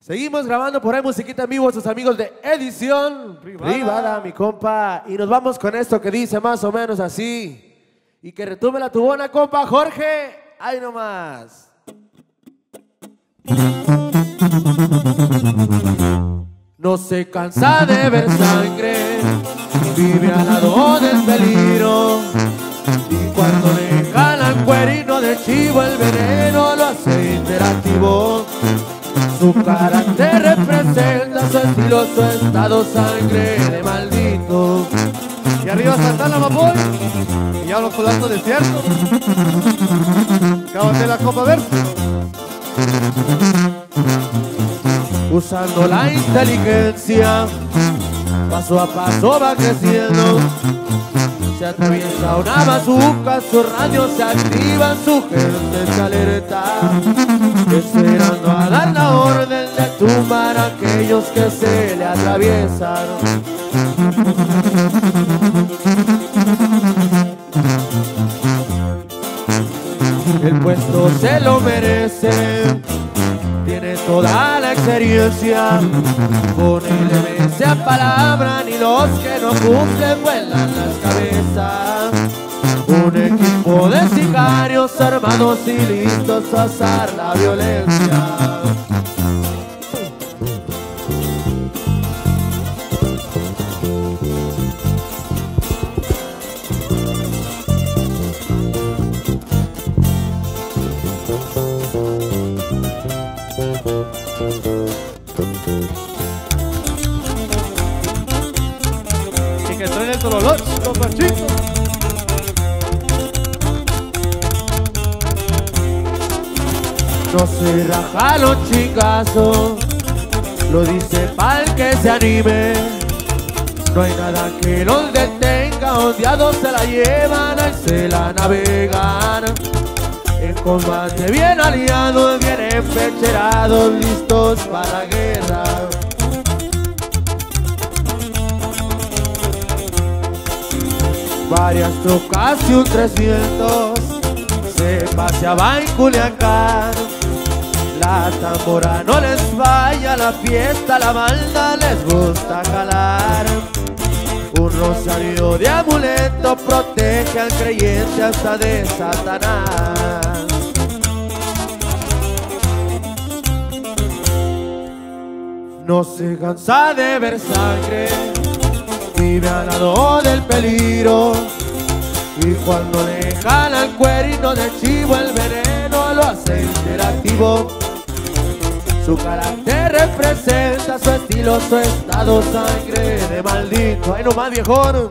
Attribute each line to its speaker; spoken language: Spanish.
Speaker 1: Seguimos grabando por ahí musiquita en vivo, sus amigos de Edición Privada, mi compa. Y nos vamos con esto que dice más o menos así. Y que retumbe la tubona, compa Jorge. ¡Ahí nomás! No se cansa de ver sangre, vive al lado del peligro. Y cuando deja el cuerino de chivo, el veneno lo hace interactivo. Su carácter representa su estilo, su estado, sangre de maldito.
Speaker 2: Y arriba Santana, Mapoy. Y hablo con alto desierto. Cábate la copa verso.
Speaker 1: Usando la inteligencia, paso a paso va creciendo. Se atraviesa una bazuca, su radio se activa, su gente se alerta, esperando a dar la orden de tumbar a aquellos que se le atraviesan. El puesto se lo merece, tiene toda la experiencia, con él se apalabran y los que no cumplen vuelan las cabezas. Un equipo de sicarios armados y listos a usar la violencia.
Speaker 2: Y que traen el Tololoch, compachito.
Speaker 1: No se raja los chingazos, lo dice pa'l que se anime. No hay nada que los detenga, odiados se la llevan y se la navegan. En combate bien aliados, bien empecherados, listos para la guerra. Varias trocas y un 300 se paseaba en Culiacán. La tambora no les falla, la fiesta, la banda les gusta jalar. Un rosario de amuleto protege al creyente hasta de Satanás. No se cansa de ver sangre, vive al lado del peligro. Y cuando le jala el cuerino de chivo, el veneno lo hace interactivo. Su carácter representa su estilo, su estado, sangre de maldito. ¡Ay, nomás, viejón!